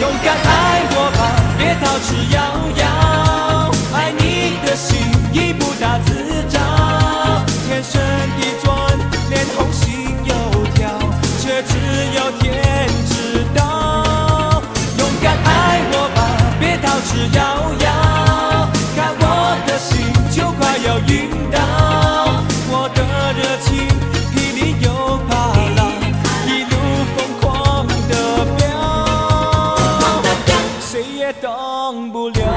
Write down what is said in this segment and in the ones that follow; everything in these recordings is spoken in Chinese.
敢爱我吧，别逃之夭夭。爱你的心已不大自找，天旋地转，脸红心又跳，却只有天知道。勇敢爱我吧，别逃之夭夭。看我的心就快要晕倒，我的热情霹雳又怕浪，一路疯狂的飙，谁也挡不了。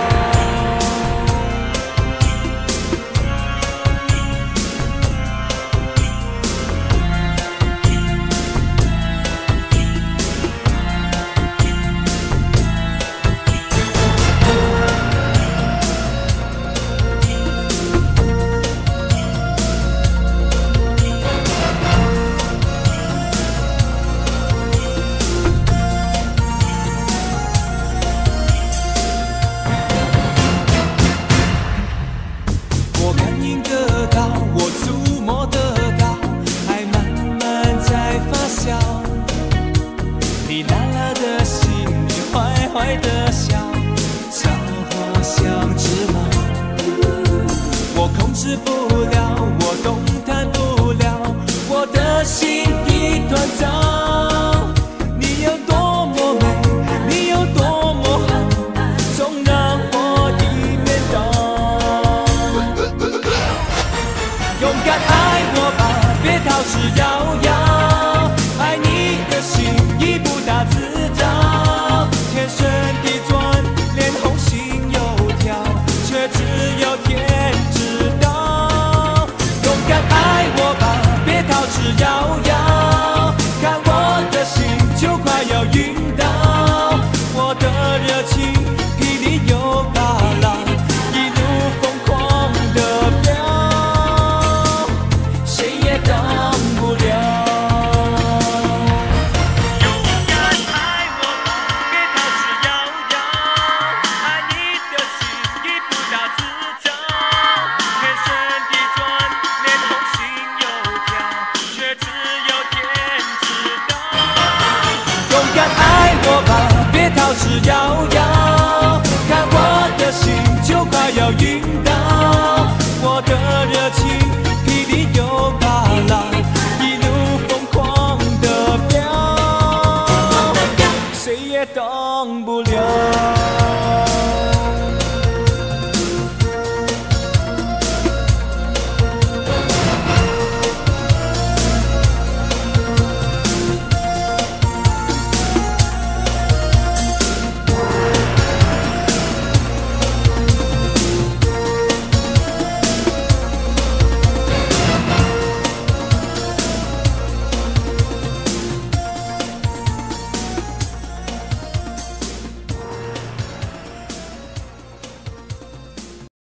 坏的笑，狡猾像只猫，我控制不了，我动弹不了，我的心一团糟。你有多么美，你有多么好，总让我一面倒。勇敢爱我吧，别逃之夭夭，爱你的心已不大自找，天旋地转，脸红心又跳，却只有天知道。勇敢爱我吧，别逃之夭夭，看我的心就快要晕倒，我的热情霹雳又怕浪，一路疯狂的飙，谁也挡不了。别逃之夭夭，看我的心就快要晕倒，我的热情霹雳又怕浪，一路疯狂的飙，谁也挡不了。